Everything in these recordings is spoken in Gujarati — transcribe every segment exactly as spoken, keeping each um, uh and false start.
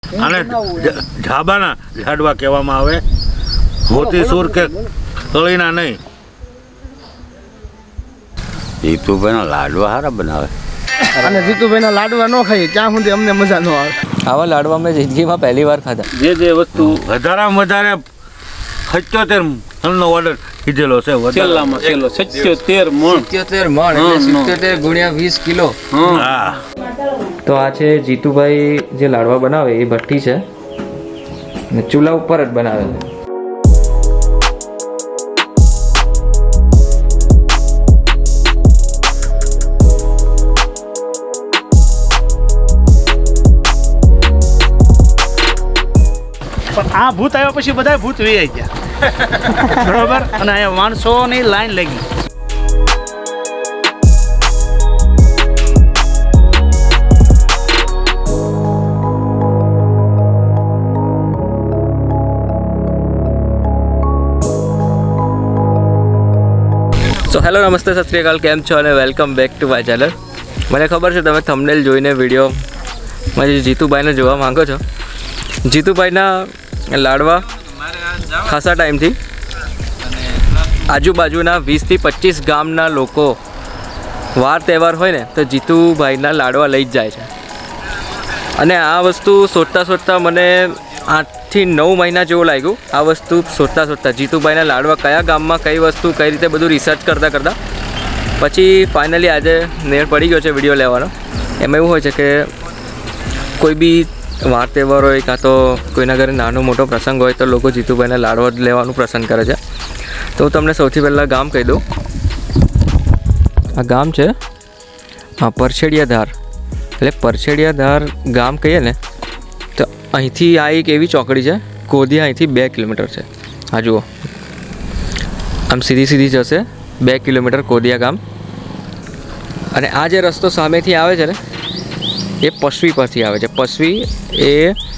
આને ઢાબાના લાડવા કહેવામાં આવે, મોતીસૂર કે કળીના નહીં. જીતુભાઈના લાડવા સારા બનાવે અને જીતુભાઈના લાડવા ન ખાઈએ ત્યાં સુધી અમને મજા ન આવે. આવા લાડવા મેં જિંદગીમાં પહેલી વાર ખાધા. જે જે વસ્તુ વધારામાં વધારે સત્યોતેર મણનો ઓર્ડર કીધેલો છે. છેલ્લામાં છેલ્લો સત્યોતેર મણ સિત્યોતેર મણ એટલે સિત્યોતેર ગુણ્યા વીસ કિલો. હા. તો આ છે જીતુભાઈ જે લાડવા બનાવે એ ભઠ્ઠી છે ને ચૂલા ઉપર જ બનાવે છે. પણ આ ભૂત આવ્યા પછી બધા ભૂત વી ગયા બરોબર. અને અહીંયા માણસોની લાઈન લાગી. સો હેલો નમસ્તે સત શ્રી અકાલ, કેમ છો અને welcome back to my channel. મને ખબર છે તમે થંબનેલ જોઈને વિડીયોમાં જે જીતુભાઈને જોવા માંગો છો. જીતુભાઈના લાડવા ખાસા ટાઈમથી આજુબાજુના વીસથી પચીસ ગામના લોકો વાર તહેવાર હોય ને તો જીતુભાઈના લાડવા લઈ જ જાય છે. અને આ વસ્તુ શોધતા શોધતા મને આઠથી નવ મહિના જેવું લાગ્યું આ વસ્તુ શોધતા શોધતા. જીતુભાઈના લાડવા કયા ગામમાં કઈ વસ્તુ કઈ રીતે બધું રિસર્ચ કરતાં કરતાં પછી ફાઇનલી આજે નેર પડી ગયો છે વિડીયો લેવાનો. એમાં એવું હોય છે કે કોઈ બી વાર તહેવાર હોય કાં તો કોઈના ઘરે નાનો મોટો પ્રસંગ હોય તો લોકો જીતુભાઈના લાડવા જ લેવાનું પસંદ કરે છે. તો હું તમને સૌથી પહેલાં ગામ કહી દઉં. આ ગામ છે હા પરછેડિયા ધાર. એટલે પરછેડિયા ધાર ગામ કહીએ ને તો અહીંથી આ એક એવી ચોકડી છે, કોદિયા અહીંથી બે કિલોમીટર છે. આ જુઓ આમ સીધી સીધી જશે બે કિલોમીટર કોદિયા ગામ. અને આ જે રસ્તો સામેથી આવે છે ને એ પસવી પરથી આવે છે. પસવી એ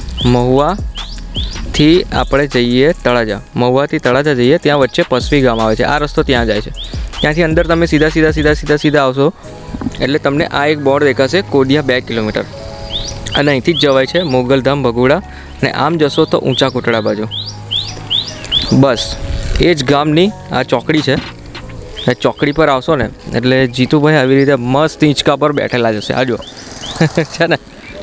મહુવાથી આપણે જઈએ તળાજા, મહુવાથી તળાજા જઈએ ત્યાં વચ્ચે પસવી ગામ આવે છે. આ રસ્તો ત્યાં જાય છે. ત્યાંથી અંદર તમે સીધા સીધા સીધા સીધા સીધા આવશો એટલે તમને આ એક બોર્ડ દેખાશે કોદિયા બે કિલોમીટર. અને અહીંથી જ જવાય છે મોગલધામ ભગોડા. અને આમ જશો તો ઊંચા કોટડા બાજુ. બસ એ જ ગામની આ ચોકડી છે. એ ચોકડી પર આવશો ને એટલે જીતુભાઈ આવી રીતે મસ્ત હિંચકા પર બેઠેલા જશે. આ જો છે ને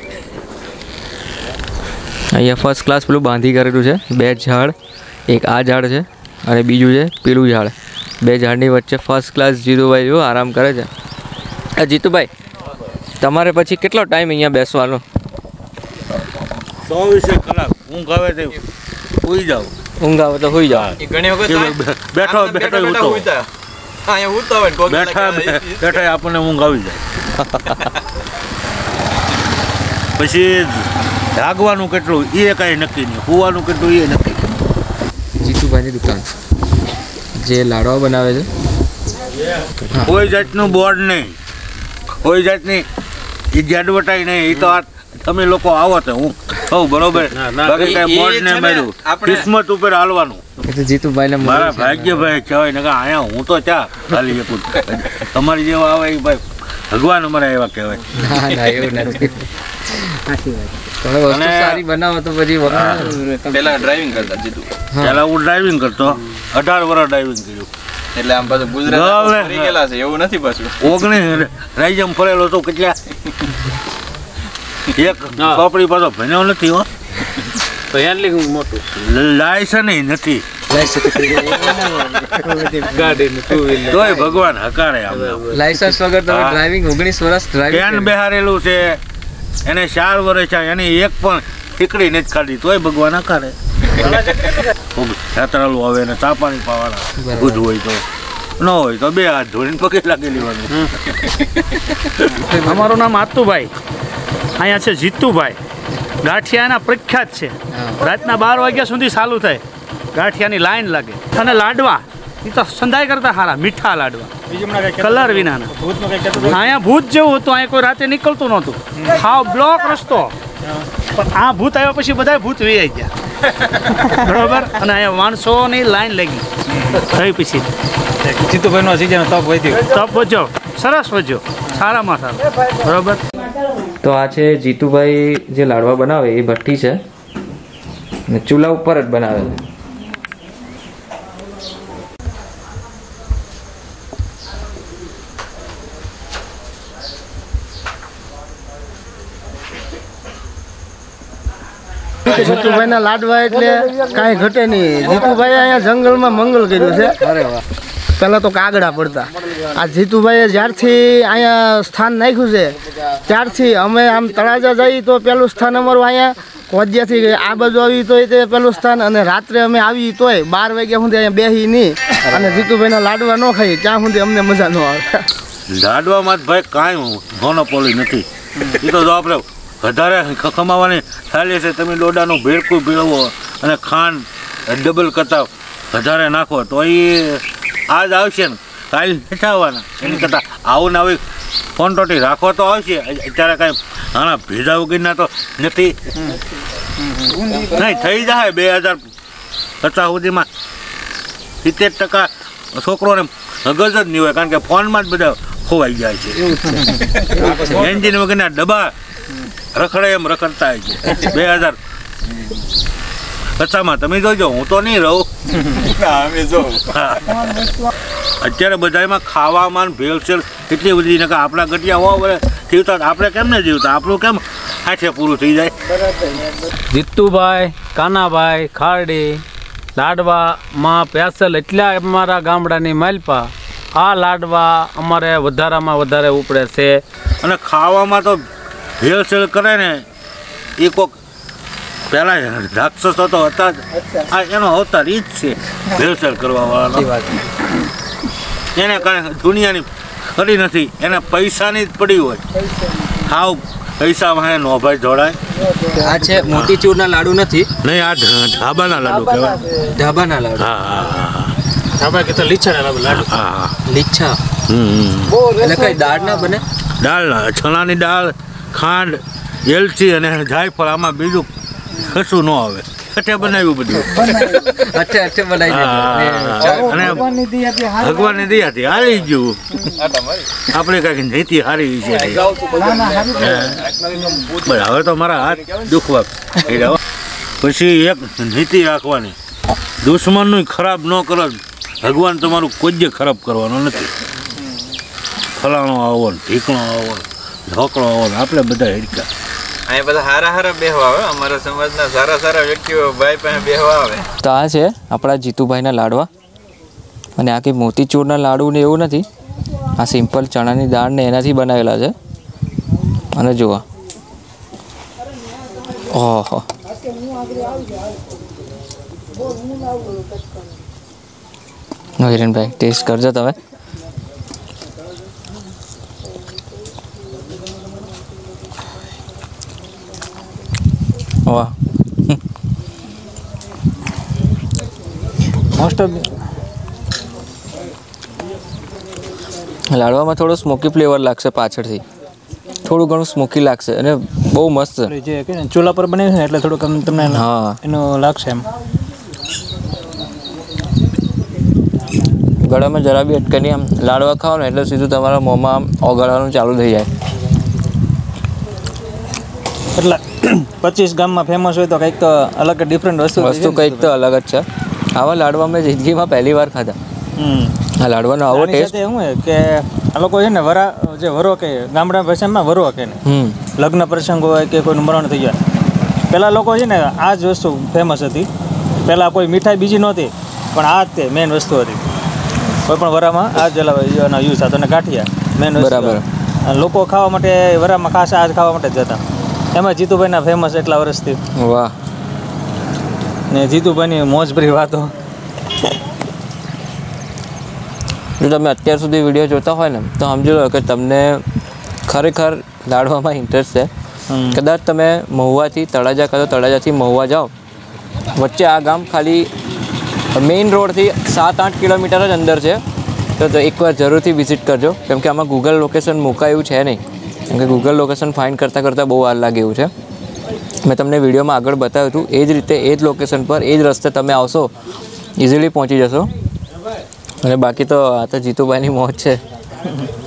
અહીંયા ફર્સ્ટ ક્લાસ પેલું બાંધી કરેલું છે. બે ઝાડ, એક આ ઝાડ છે અને બીજું છે પેલું ઝાડ. બે ઝાડની વચ્ચે ફર્સ્ટ ક્લાસ જીતુભાઈ જો આરામ કરે છે. આ જીતુભાઈ તમારે પછી કેટલો ટાઈમ અહીંયા બેસવાનો? ચોવીસ કલાક ઊંઘ આવે તો સુઈ જાવ. ઊંઘ આવે તો સુઈ જાવ. ઘણી વખત બેઠો બેઠો બેઠા બેઠા આપણને ઊંઘ આવી જાય. પછી જાગવાનું કેટલું એ કાંઈ નક્કી નહીં, સુવાનું કેટલું એ નક્કી. જીતુભાઈની દુકાન જે લાડવા બનાવે છે કોઈ જાતનું બોર્ડ નહીં, કોઈ જાતની એડવર્ટાઈઝ નહીં. એ તો આ તમે લોકો આવો તો હું કહું બરોબર, બાકી કાંઈ બોર્ડ ને માર્યું કિસ્મત ઉપર હાલવાનું. જીતુભાઈને મારા ભાગ્યભાઈ કહેવાય ને આયા હું તો ચા હાલી શકું. તમારી જેવા આવે એ ભાઈ ભગવાન અમારા એવા કહેવાય. ના ના એવું નથી. તમે વસ્તુ સારી બનાવો તો પછી પહેલા ડ્રાઇવિંગ કરતા જીતુ. પહેલા હું ડ્રાઇવિંગ કરતો, અઢાર વર્ષ ડ્રાઇવિંગ કર્યું. એટલે આમ પાછું ગુજરાત ફરી ગયેલા છે એવું નથી પાછું. ઓગણીસ રાજ્યમાં ફરેલો છું. કેટલા એક ચોપડી પાછો ભણ્યો નથી હો. તો યાર મોટું લાયસન્સ નથી. તોય ભગવાન હકારે. લાયસન્સ વગર તમે ડ્રાઇવિંગ ઓગણીસ વર્ષ ડ્રાઇવિંગ બેહારેલું છે એને ચાર વર્ષ છે, એની એક પણ ટીકડી નથી ખાધી તોય ભગવાન હકારે. યાત્રાળુ આવે ને ચા પાણી પાવાના બુધ હોય તો ન હોય તો બે હાથ ધોઈને પગે લાગી લેવાનું. અમારું નામ આતુભાઈ, અહીંયા છે જીતુભાઈ. ગાંઠિયાના પ્રખ્યાત છે. રાતના બાર વાગ્યા સુધી ચાલુ થાય, ગાંઠિયાની લાઈન લાગે. અને લાડવા એ તો સંધાઈ કરતા સારા મીઠા લાડવા, કલર વિનાના. અહીંયા ભૂત જેવું હતું, અહીંયા કોઈ રાતે નીકળતું નહોતું. હાવ બ્લોક રસ્તો. પણ આ ભૂત આવ્યા પછી બધા ભૂત વી ગયા બરોબર. અને અહીંયા માણસોની લાઈન લાગી થઈ. પછી જીતુભાઈનો સીઝન તપ વધ્યો, તપ વધ્યો, સરસ વધ્યો, સારામાં સારું બરોબર. તો આ છે જીતુભાઈ જે લાડવા બનાવે એ ભઠ્ઠી છે ને ચૂલા ઉપર જ બનાવે છે. જીતુભાઈના લાડવા એટલે કાંઈ ઘટે નહીં. જીતુભાઈ અહીંયા જંગલમાં મંગલ કર્યું છે. પહેલાં તો કાગડા પડતા. આ જીતુભાઈએ જ્યારથી અહીંયા સ્થાન નાખ્યું છે ત્યારથી અમે આમ તળાજા જઈએ તો પહેલું સ્થાન અમારું અહીંયા કોજિયાથી આ બાજુ આવી તોય તે પહેલું સ્થાન, અને રાત્રે અમે આવી તોય બાર વાગ્યા સુધી અહીંયા બેસી નહીં અને જીતુભાઈના લાડવા ન ખાઈએ ત્યાં સુધી અમને મજા ન આવે. લાડવામાં જ ભાઈ કાંઈ મોનોપોલી નથી. એ તો જો આપણે વધારે કમાવાની થાળી છે, તમે ડોડાનું ભેળકું ભેળવો અને ખાંડ ડબલ કરતા વધારે નાખો તો એ આજ આવશે ને કાલ નથી આવવાના. એની કરતાં આવું ને આવી ક્વોન્ટિટી રાખો તો આવશે. અત્યારે કાંઈ આના ભેજા વગરના તો નથી. નહીં થઈ જાય બે હજાર પચાસ સુધીમાં સિત્તેર ટકા છોકરોને મગજ જ નહીં હોય, કારણ કે ફોનમાં જ બધા ખોવાઈ જાય છે. એન્જિન વગરના ડબ્બા રખડે એમ રખડતા હોય છે. બે હજાર પચાસમાં તમે જોજો, હું તો નહીં રહું. અત્યારે બધામાં ખાવામાં ભેળસેળ એટલી બધી ને કે આપણા ગટિયા હોવા વડે જીવતા આપણે કેમ ને જીવતા, આપણું કેમ આઠે પૂરું થઈ જાય. જીતુભાઈ, કાનાભાઈ, ખારડી લાડવામાં સ્પેશિયલ એટલા અમારા ગામડાની માલપા આ લાડવા અમારે વધારામાં વધારે ઉપડે છે. અને ખાવામાં તો ભેળસેળ કરે ને એ કોક પહેલાં રાક્ષસો તો હતા જ, આ એનો અવતાર એ જ છે ભેળસેળ કરવાવાળાનો. એને કારણે દુનિયાની ખરી નથી, એને પૈસાની જ પડી હોય. હાવ પૈસા વાહે નો ભાઈ જોડાય. આ છે મોતીચૂરના લાડુ નથી, નહીં આ ઢાબાના લાડુ કહેવાય. ઢાબાના લાડુ. હા હા હા ધાબા કે તો લીચ્છાના લાડુ. હા હા લીચ્છા. હમ એટલે કઈ દાળ ના બને? દાળ ચણાની દાળ, ખાંડ, એલચી અને જાયફળ, આમાં બીજું કશું ન આવે. અઠે બનાવ્યું બધું. અઠે અઠે બનાવી અને ભગવાનની દયાથી હાલી ગયું. આપણે કાંઈક નીતિ હારી છે. હવે તો મારા હાથ દુખવા. પછી એક નીતિ રાખવાની, દુશ્મનનું ખરાબ ન કરો. ભગવાન તમારું કોઈ જ ખરાબ કરવાનો નથી. ફલાણો આવો ને ઢીકણો આવો ને ઢોકળો આવો ને આપણે બધા હેડકા. અહીંયા બધા સારા સારા બેહવા આવે, અમારા સમાજના સારા સારા વ્યક્તિઓ ભાઈ પાસે બેહવા આવે. તો આ છે આપણા જીતુભાઈના લાડવા. અને આ કંઈ મોતીચૂરના લાડુ ને એવું નથી, આ સિમ્પલ ચણાની દાળ ને એનાથી બનાવેલા છે. અને જુઓ, ઓહો, હિરેનભાઈ ટેસ્ટ કરજો તમે. વાહ, મોસ્ટ ઓફ લાડવામાં થોડો સ્મોકી ફ્લેવર લાગશે પાછળથી, થોડું ઘણું સ્મોકી લાગશે અને બહુ મસ્ત. જે કે ચૂલા પર બને છે એટલે થોડુંક તમને હા એનું લાગશે એમ. ગળામાં જરા બી અટકે નહીં. આમ લાડવા ખાઓ ને એટલે સીધું તમારા મોંમાં આમ ઓગાળવાનું ચાલુ થઈ જાય. એટલે પચીસ ગામમાં ફેમસ હોય તો કંઈક તો અલગ ડિફરન્ટ વસ્તુ વસ્તુ કંઈક તો અલગ જ છે. આવા લાડવા મેં જિંદગીમાં પહેલી વાર ખાધા. હમ આ લાડવાનો આવો ટેસ્ટ. શું હોય કે આ લોકો છે ને વરા જે વરો કે ગામડા ભાષામાં વરો કે ને હમ લગ્ન પ્રસંગ હોય કે કોઈનું મરણ થઈ જાય, પહેલાં લોકો છે ને આ જ વસ્તુ ફેમસ હતી. પહેલાં કોઈ મીઠાઈ બીજી નહોતી, પણ આ જ તે મેઇન વસ્તુ હતી. કોઈ પણ વરામાં આ જ એનો યુઝ થતો. અને ગાંઠિયા મેઇન વસ્તુ. બરાબર. લોકો ખાવા માટે વરામાં ખાસ આ જ ખાવા માટે જ જતા. એમાં જીતુભાઈના ફેમસ એટલા વર્ષથી. વાહ. ને જીતુભાઈની મોજભરી વાતો. જો તમે અત્યાર સુધી વિડીયો જોતા હોય ને તો સમજી લો કે તમને ખરેખર લાડવામાં ઇન્ટરેસ્ટ છે. કદાચ તમે મહુવાથી તળાજા કાં તો તળાજાથી મહુવા જાઓ, વચ્ચે આ ગામ ખાલી મેઇન રોડથી સાત આઠ કિલોમીટર જ અંદર છે. તો એકવાર જરૂરથી વિઝિટ કરજો, કેમ કે આમાં ગૂગલ લોકેશન મુકાયું છે નહીં. કેમ કે ગૂગલ લોકેશન ફાઇન્ડ કરતાં કરતાં બહુ વાર લાગે એવું છે. મેં તમને વિડીયોમાં આગળ બતાવ્યું હતું એ જ રીતે એ જ લોકેશન પર એ જ રસ્તે તમે આવશો, ઇઝીલી પહોંચી જશો. અને બાકી તો આ તો જીતુભાઈની મોજ છે.